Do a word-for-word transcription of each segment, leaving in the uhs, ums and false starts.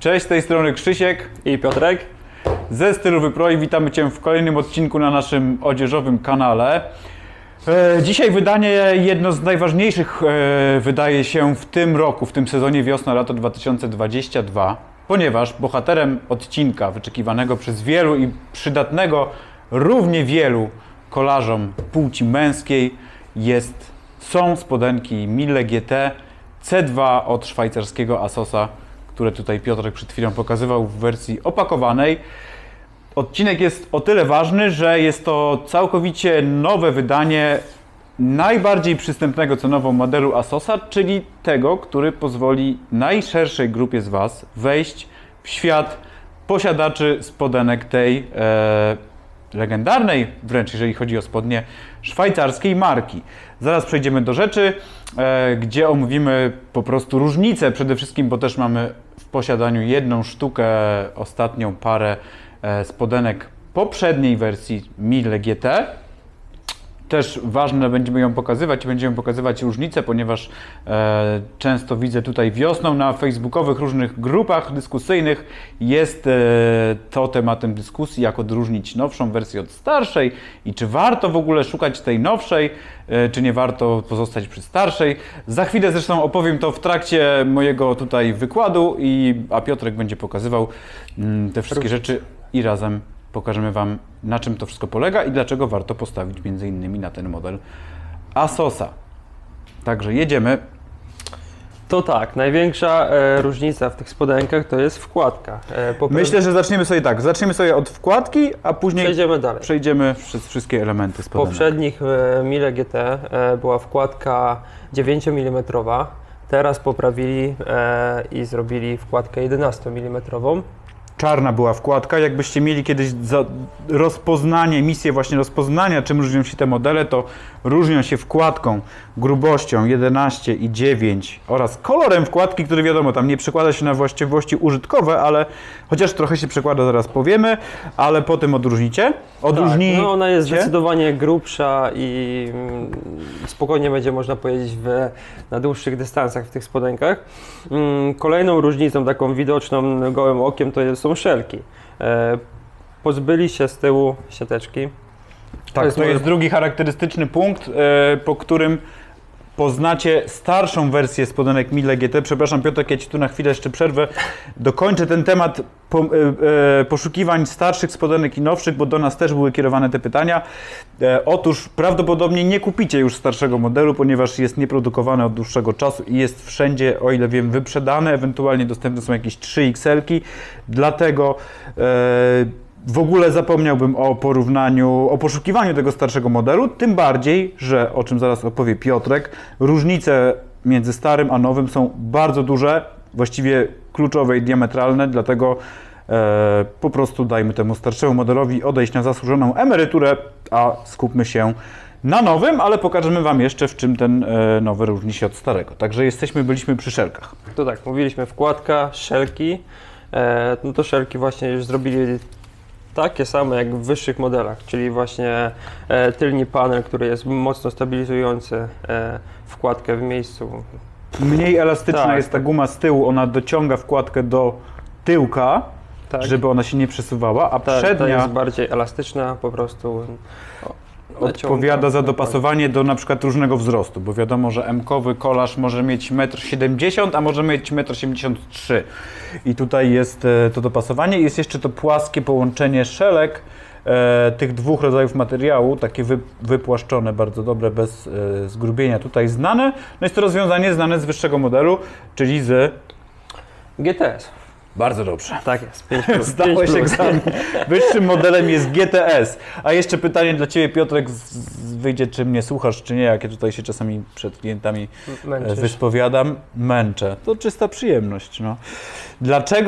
Cześć, z tej strony Krzysiek i Piotrek ze Stylowy Pro i witamy Cię w kolejnym odcinku na naszym odzieżowym kanale. Dzisiaj wydanie jedno z najważniejszych wydaje się w tym roku, w tym sezonie wiosna-lato dwa tysiące dwudziesty drugi, ponieważ bohaterem odcinka wyczekiwanego przez wielu i przydatnego równie wielu kolarzom płci męskiej jest, są spodenki Mille G T C dwa od szwajcarskiego Asosa, które tutaj Piotrek przed chwilą pokazywał w wersji opakowanej. Odcinek jest o tyle ważny, że jest to całkowicie nowe wydanie najbardziej przystępnego cenowo modelu Asosa, czyli tego, który pozwoli najszerszej grupie z Was wejść w świat posiadaczy spodenek tej e, legendarnej, wręcz jeżeli chodzi o spodnie, szwajcarskiej marki. Zaraz przejdziemy do rzeczy, e, gdzie omówimy po prostu różnice, przede wszystkim, bo też mamy w posiadaniu jedną sztukę, ostatnią parę e, spodenek poprzedniej wersji Mille G T. Też ważne, będziemy ją pokazywać i będziemy pokazywać różnice, ponieważ e, często widzę tutaj wiosną na facebookowych różnych grupach dyskusyjnych jest e, to tematem dyskusji, jak odróżnić nowszą wersję od starszej i czy warto w ogóle szukać tej nowszej, e, czy nie warto pozostać przy starszej. Za chwilę zresztą opowiem to w trakcie mojego tutaj wykładu, i, a Piotrek będzie pokazywał mm, te wszystkie rzeczy i razem pokażemy Wam, na czym to wszystko polega i dlaczego warto postawić między innymi na ten model Asosa. Także jedziemy. To tak, największa e, różnica w tych spodenkach to jest wkładka. E, Myślę, że zaczniemy sobie tak, zaczniemy sobie od wkładki, a później przejdziemy dalej. Przejdziemy przez wszystkie elementy W spodenek. poprzednich e, Mille G T e, była wkładka dziewięciomilimetrowa, teraz poprawili e, i zrobili wkładkę jedenastomilimetrową. Czarna była wkładka. Jakbyście mieli kiedyś za rozpoznanie, misję właśnie rozpoznania, czym różnią się te modele, to różnią się wkładką, grubością jedenaście i dziewięć oraz kolorem wkładki, który wiadomo, tam nie przekłada się na właściwości użytkowe, ale chociaż trochę się przekłada, zaraz powiemy, ale po tym odróżnicie. Odróżnicie. Tak, no ona jest zdecydowanie grubsza i mm, spokojnie będzie można pojeździć w, na dłuższych dystansach w tych spodenkach. Mm, kolejną różnicą taką widoczną gołym okiem to jest są szelki. E, pozbyli się z tyłu siateczki. Tak, to jest, to jest drugi charakterystyczny punkt, e, po którym poznacie starszą wersję spodenek Mille G T. Przepraszam Piotrek, ja Ci tu na chwilę jeszcze przerwę. Dokończę ten temat po, e, e, poszukiwań starszych spodenek i nowszych, bo do nas też były kierowane te pytania. E, otóż prawdopodobnie nie kupicie już starszego modelu, ponieważ jest nieprodukowany od dłuższego czasu i jest wszędzie, o ile wiem, wyprzedane. Ewentualnie dostępne są jakieś trzy X L-ki. Dlatego e, w ogóle zapomniałbym o porównaniu, o poszukiwaniu tego starszego modelu, tym bardziej, że, o czym zaraz opowie Piotrek, różnice między starym a nowym są bardzo duże, właściwie kluczowe i diametralne, dlatego e, po prostu dajmy temu starszemu modelowi odejść na zasłużoną emeryturę, a skupmy się na nowym, ale pokażemy Wam jeszcze, w czym ten e, nowy różni się od starego. Także jesteśmy, byliśmy przy szelkach. To tak, mówiliśmy wkładka, szelki, e, no to szelki właśnie już zrobili takie same jak w wyższych modelach, czyli właśnie e, tylni panel, który jest mocno stabilizujący e, wkładkę w miejscu. Mniej elastyczna Tak. jest ta guma z tyłu, ona dociąga wkładkę do tyłka, Tak. żeby ona się nie przesuwała, a Ta, przednia ta jest bardziej elastyczna, po prostu o, odpowiada za dopasowanie do na przykład różnego wzrostu, bo wiadomo, że M-kowy kolarz może mieć metr siedemdziesiąt, a może mieć metr siedemdziesiąt trzy. I tutaj jest e, to dopasowanie. Jest jeszcze to płaskie połączenie szelek e, tych dwóch rodzajów materiału, takie wy, wypłaszczone, bardzo dobre, bez e, zgrubienia tutaj znane. No jest to rozwiązanie znane z wyższego modelu, czyli z G T S. Bardzo dobrze. Tak jest, pięć plus. Zdałeś egzamin. Wyższym modelem jest G T S. A jeszcze pytanie dla Ciebie, Piotrek, z, z, wyjdzie, czy mnie słuchasz, czy nie, jak ja tutaj się czasami przed klientami Męczysz. wyspowiadam. Męczę. To czysta przyjemność. No. Dlaczego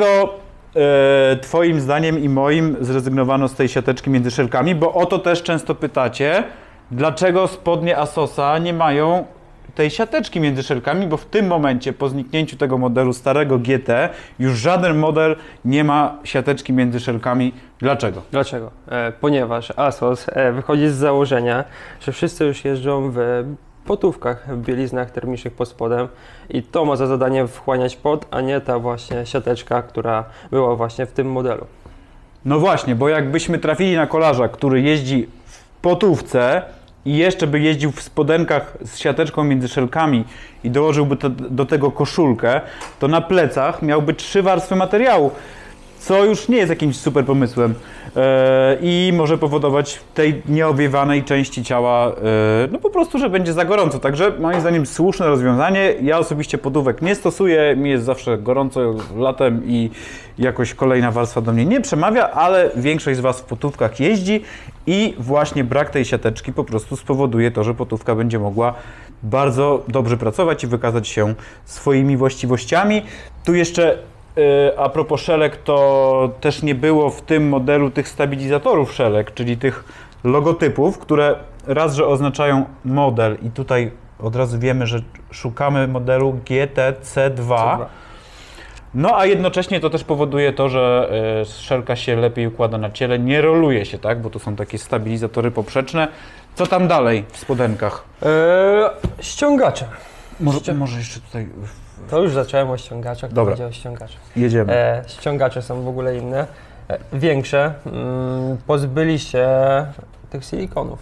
e, Twoim zdaniem i moim zrezygnowano z tej siateczki między szelkami? Bo o to też często pytacie. Dlaczego spodnie Asosa nie mają tej siateczki między szelkami, bo w tym momencie, po zniknięciu tego modelu starego G T, już żaden model nie ma siateczki między szelkami. Dlaczego? Dlaczego? E, ponieważ Asos e, wychodzi z założenia, że wszyscy już jeżdżą w potówkach, w bieliznach termicznych pod spodem i to ma za zadanie wchłaniać pot, a nie ta właśnie siateczka, która była właśnie w tym modelu. No właśnie, bo jakbyśmy trafili na kolarza, który jeździ w potówce i jeszcze by jeździł w spodenkach z siateczką między szelkami i dołożyłby to, do tego koszulkę, to na plecach miałby trzy warstwy materiału, co już nie jest jakimś super pomysłem yy, i może powodować w tej nieowiewanej części ciała yy, no po prostu, że będzie za gorąco. Także moim zdaniem słuszne rozwiązanie. Ja osobiście potówek nie stosuję, mi jest zawsze gorąco latem i jakoś kolejna warstwa do mnie nie przemawia, ale większość z Was w potówkach jeździ i właśnie brak tej siateczki po prostu spowoduje to, że potówka będzie mogła bardzo dobrze pracować i wykazać się swoimi właściwościami. Tu jeszcze a propos szelek, to też nie było w tym modelu tych stabilizatorów szelek, czyli tych logotypów, które raz, że oznaczają model i tutaj od razu wiemy, że szukamy modelu G T C dwa. No a jednocześnie to też powoduje to, że szelka się lepiej układa na ciele, nie roluje się, tak? Bo to są takie stabilizatory poprzeczne. Co tam dalej w spodenkach? Eee, ściągacze. Może, Ści może jeszcze tutaj... To już zacząłem o ściągaczach, to Dobra. będzie o ściągaczach. Jedziemy. E, ściągacze są w ogóle inne, e, większe. Mm, pozbyli się tych silikonów,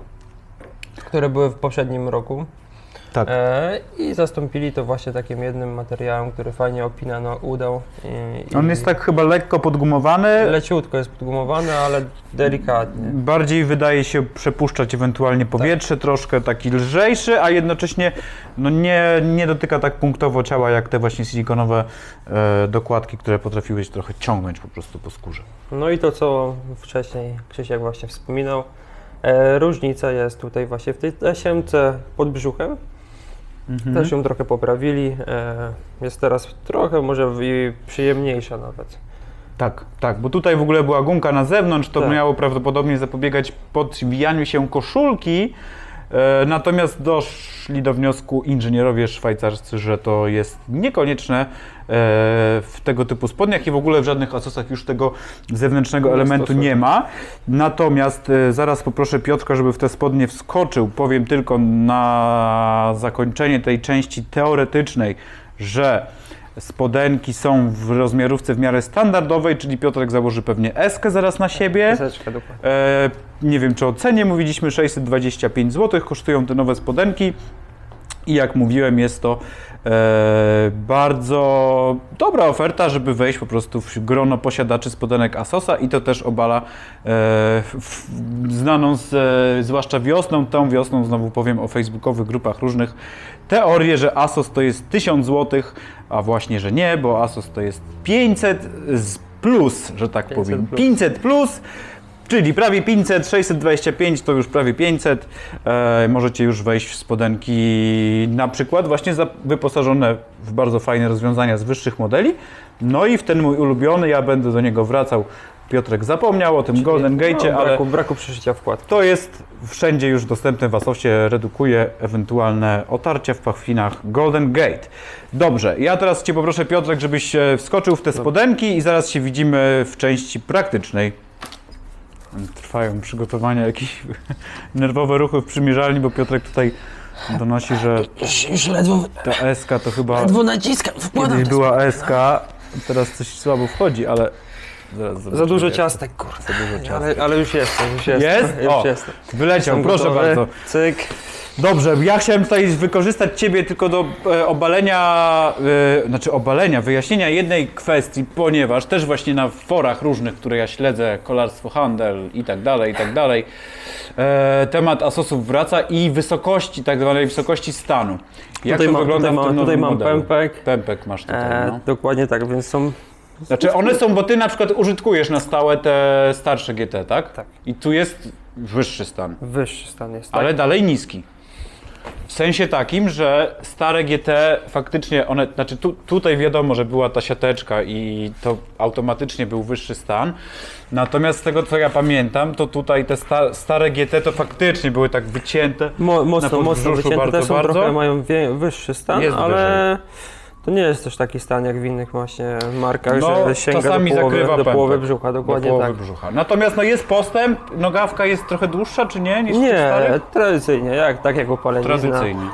które były w poprzednim roku. Tak. E, I zastąpili to właśnie takim jednym materiałem, który fajnie opina no, udał. I, On i jest tak chyba lekko podgumowany. leciutko jest podgumowany, ale delikatnie. Bardziej wydaje się przepuszczać ewentualnie powietrze, tak. Troszkę taki lżejszy, a jednocześnie no nie, nie dotyka tak punktowo ciała jak te właśnie silikonowe e, dokładki, które potrafiły się trochę ciągnąć po prostu po skórze. No i to, co wcześniej Krzysiek właśnie wspominał, e, różnica jest tutaj właśnie w tej tasiemce pod brzuchem. Mhm. Też ją trochę poprawili, e, jest teraz trochę może i przyjemniejsza nawet. Tak, tak, bo tutaj w ogóle była gumka na zewnątrz, to tak. miało prawdopodobnie zapobiegać podwijaniu się koszulki, e, natomiast doszli do wniosku inżynierowie szwajcarscy, że to jest niekonieczne e, w tego typu spodniach i w ogóle w żadnych Asosach już tego zewnętrznego nie elementu stosuję. Nie ma. Natomiast e, zaraz poproszę Piotrka, żeby w te spodnie wskoczył. Powiem tylko na zakończenie tej części teoretycznej, że spodenki są w rozmiarówce w miarę standardowej, czyli Piotrek założy pewnie eskę zaraz na siebie. Eseczkę, dokładnie. E, nie wiem, czy o cenie mówiliśmy, sześćset dwadzieścia pięć złotych kosztują te nowe spodenki i jak mówiłem, jest to e, bardzo dobra oferta, żeby wejść po prostu w grono posiadaczy spodenek Asosa i to też obala e, w, znaną z, e, zwłaszcza wiosną, tą wiosną znowu powiem o facebookowych grupach różnych, teorię, że Asos to jest tysiąc złotych, a właśnie, że nie, bo Asos to jest pięćset plus, że tak powiem, plus. pięćset plus, czyli prawie pięćset, sześćset dwadzieścia pięć to już prawie pięćset. E, możecie już wejść w spodenki na przykład właśnie za, wyposażone w bardzo fajne rozwiązania z wyższych modeli. No i w ten mój ulubiony, ja będę do niego wracał, Piotrek zapomniał o tym czyli, Golden Gate'cie, no, ale braku, braku przeszycia wkładki. To jest wszędzie już dostępne w Asosie, redukuje ewentualne otarcia w pachwinach Golden Gate. Dobrze, ja teraz Cię poproszę, Piotrek, żebyś wskoczył w te spodenki i zaraz się widzimy w części praktycznej. Trwają przygotowania, jakieś nerwowe ruchy w przymierzalni, bo Piotrek tutaj donosi, że już, już ledwo, ta eska to chyba ledwo naciskam, wkładam kiedyś była eska, teraz coś słabo wchodzi, ale zaraz za dużo ciastek, kurde. Za dużo ciastek. Ale, ale już jestem, już jestem. Jest? Już O, jestem. wyleciał, Jestem proszę gotowy. bardzo. Cyk. Dobrze, ja chciałem tutaj wykorzystać Ciebie tylko do e, obalenia, e, znaczy obalenia, wyjaśnienia jednej kwestii, ponieważ też właśnie na forach różnych, które ja śledzę, kolarstwo, handel i tak dalej, i tak dalej, e, temat Asosów wraca i wysokości, tak zwanej wysokości stanu. Jak tutaj to mam, wygląda tutaj w tym mam, tutaj nowym mam modelu? pępek. Pępek masz tutaj, E, no. dokładnie tak, więc są... Znaczy one są, bo Ty na przykład użytkujesz na stałe te starsze G T, tak? Tak. I tu jest wyższy stan. Wyższy stan jest, tak? Ale dalej niski. W sensie takim, że stare G T faktycznie one, znaczy tu, tutaj wiadomo, że była ta siateczka i to automatycznie był wyższy stan. Natomiast z tego co ja pamiętam, to tutaj te sta, stare G T to faktycznie były tak wycięte. Mo, mocno, na mocno wycięte, bardzo, te są bardzo. trochę mają wie, wyższy stan, Jest ale To nie jest też taki stan jak w innych właśnie markach, No, że sięga do czasami połowy, zakrywa do połowy pępek. brzucha, dokładnie do połowy tak. brzucha. Natomiast no jest postęp, nogawka jest trochę dłuższa, czy nie? Niż w tych Nie, starych? tradycyjnie, jak, tak jak opalenizna. Tradycyjnie.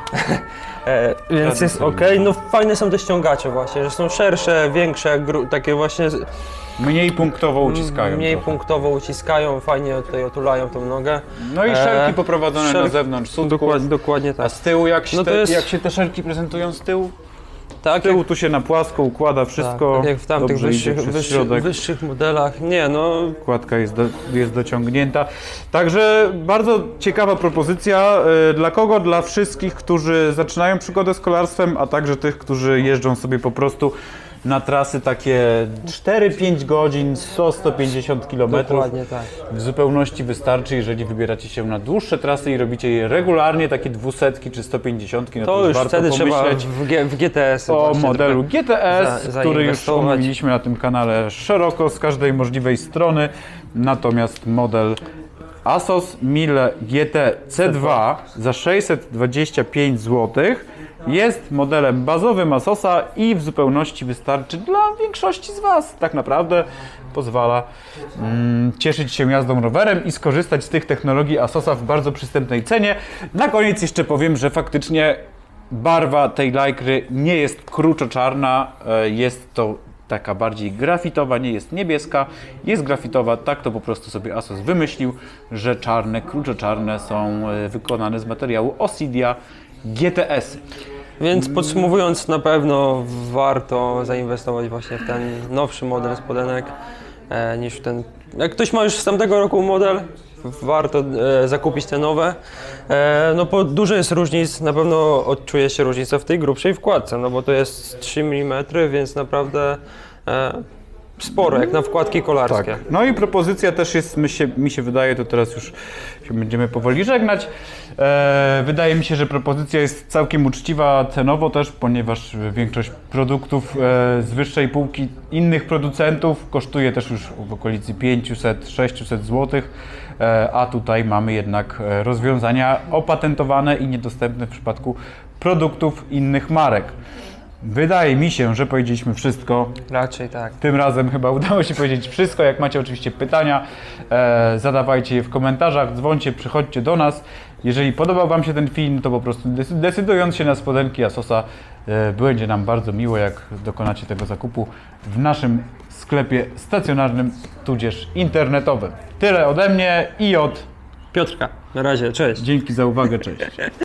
E, więc jest ok. Tradycyjnie. No fajne są te ściągacze właśnie, że są szersze, większe, gru, takie właśnie z- Mniej punktowo uciskają. mniej trochę. punktowo uciskają, fajnie tutaj otulają tą nogę. No i E, szelki poprowadzone na szelki- zewnątrz sutków. Dokładnie, dokładnie A tak. z tyłu jak się, No to te, jest- jak się te szelki prezentują z tyłu? Tak, Z tyłu tu się na płasko układa wszystko. tak, tak jak w tamtych dobrze idzie wyższych, przez wyższych, środek. wyższych modelach. Nie, no Kładka jest, do, jest dociągnięta. Także bardzo ciekawa propozycja. Y, Dla kogo? Dla wszystkich, którzy zaczynają przygodę z kolarstwem, a także tych, którzy jeżdżą sobie po prostu na trasy takie cztery pięć godzin, sto do stu pięćdziesięciu kilometrów. dokładnie tak. W zupełności wystarczy, jeżeli wybieracie się na dłuższe trasy i robicie je regularnie, takie dwusetki czy sto pięćdziesiątki, no to, To już już warto wtedy trzeba pomyśleć w, G, w G T S. o modelu G T S, za- który już zainwestować. omówiliśmy na tym kanale szeroko, z każdej możliwej strony. Natomiast model Asos Mille G T C dwa za sześćset dwadzieścia pięć złotych jest modelem bazowym Asosa i w zupełności wystarczy dla większości z Was. Tak naprawdę pozwala mm, cieszyć się jazdą rowerem i skorzystać z tych technologii Asosa w bardzo przystępnej cenie. Na koniec jeszcze powiem, że faktycznie barwa tej Lycry nie jest kruczo-czarna, e, jest to taka bardziej grafitowa, nie jest niebieska, jest grafitowa, tak to po prostu sobie Asos wymyślił, że czarne, kruczo-czarne są e, wykonane z materiału Osidia G T S. Więc podsumowując, na pewno warto zainwestować właśnie w ten nowszy model spodenek e, niż w ten. Jak ktoś ma już z tamtego roku model, warto e, zakupić te nowe. E, no bo dużo jest różnic, na pewno odczuje się różnica w tej grubszej wkładce, no bo to jest trzy milimetry, więc naprawdę e, sporo, jak na wkładki kolarskie. Tak. No i propozycja też jest, mi się, mi się wydaje, to teraz już się będziemy powoli żegnać. E, wydaje mi się, że propozycja jest całkiem uczciwa cenowo też, ponieważ większość produktów e, z wyższej półki innych producentów kosztuje też już w okolicy pięćset do sześciuset złotych, e, a tutaj mamy jednak e, rozwiązania opatentowane i niedostępne w przypadku produktów innych marek. Wydaje mi się, że powiedzieliśmy wszystko. Raczej tak. Tym razem chyba udało się powiedzieć wszystko. Jak macie oczywiście pytania, e, zadawajcie je w komentarzach, dzwońcie, przychodźcie do nas. Jeżeli podobał Wam się ten film, to po prostu dec- decydując się na spodenki Asosa, e, będzie nam bardzo miło, jak dokonacie tego zakupu w naszym sklepie stacjonarnym, tudzież internetowym. Tyle ode mnie i od... Piotrka, na razie, cześć. Dzięki za uwagę, cześć.